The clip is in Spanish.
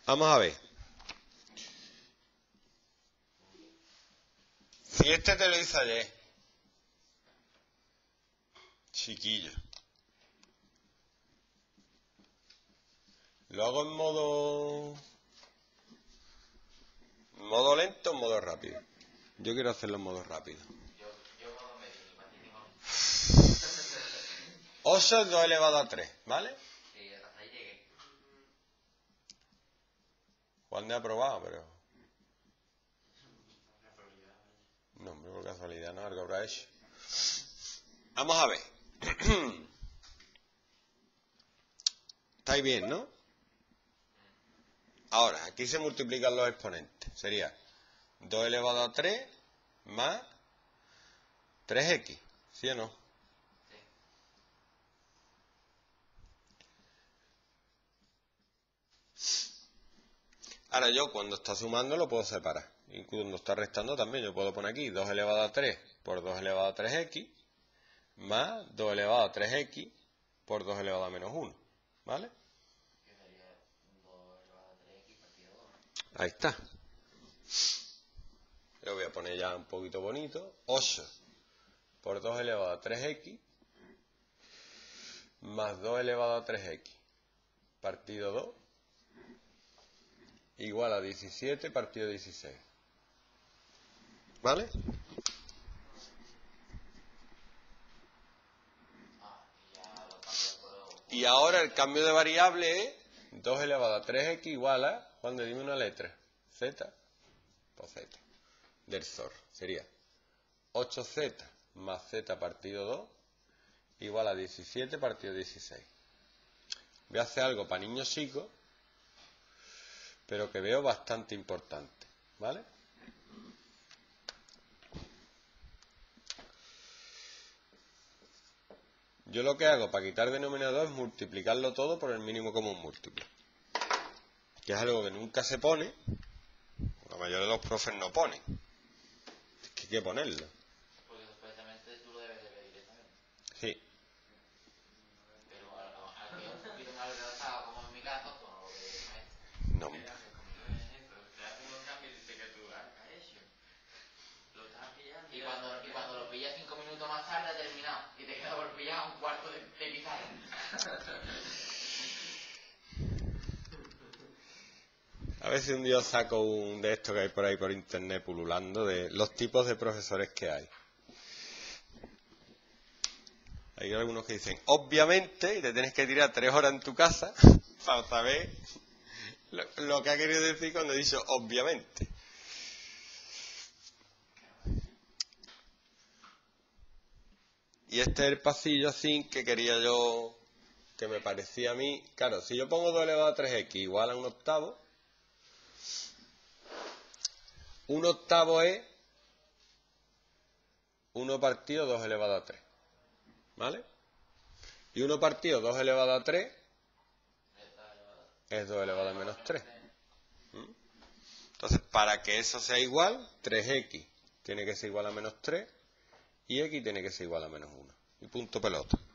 Vamos a ver. Si este te lo hice ayer, chiquillo, lo hago en modo lento o en modo rápido. Yo quiero hacerlo en modo rápido. Yo modo medio, y para ti tengo... 8 es 2 elevado a 3, ¿vale? Sí, hasta ahí llegué. Juan de aprobado, pero... No, hombre, por casualidad no, algo habrá hecho. Vamos a ver. ¿Estáis bien, no? Ahora, aquí se multiplican los exponentes. Sería 2 elevado a 3 más 3x, ¿sí o no? Sí. Ahora yo cuando está sumando lo puedo separar. Y cuando está restando también yo puedo poner aquí 2 elevado a 3 por 2 elevado a 3x más 2 elevado a 3x por 2 elevado a menos 1. ¿Vale? Que sería 2 elevado a 3x partido 2. Ahí está. Lo voy a poner ya un poquito bonito. 8 por 2 elevado a 3x más 2 elevado a 3x partido 2 igual a 17 partido 16. ¿Vale? Y ya lo cambio por... Y ahora el cambio de variable es 2 elevado a 3x igual a, cuando dime una letra, z, pues z, del SOR. Sería 8z más z partido 2 igual a 17 partido 16. Voy a hacer algo para niños chicos, pero que veo bastante importante, ¿vale? Yo lo que hago para quitar denominador es multiplicarlo todo por el mínimo común múltiplo, que es algo que nunca se pone, la mayoría de los profes no ponen, es que hay que ponerlo. Porque supuestamente tú lo debes de ver directamente. Sí. Pero al que es un poquito más retrasado, como en mi caso, pues no lo ve directamente. No. Te hace unos cambios y dice que tú has hecho. Lo estás pillando. Y cuando lo pillas 5 minutos más tarde ha terminado. Y te queda por pillar un cuarto de pizarra. A ver si un día saco un de estos que hay por ahí por internet pululando de los tipos de profesores que hay. Hay algunos que dicen, obviamente, y te tienes que tirar 3 horas en tu casa para saber lo que ha querido decir cuando he dicho obviamente. Y este es el pasillo así que quería yo, que me parecía a mí. Claro, si yo pongo 2 elevado a 3x igual a 1 octavo, 1 octavo es 1 partido 2 elevado a 3. ¿Vale? Y 1 partido 2 elevado a 3 es 2 elevado a menos 3. Entonces, para que eso sea igual, 3x tiene que ser igual a menos 3 y x tiene que ser igual a menos 1. Y punto pelota.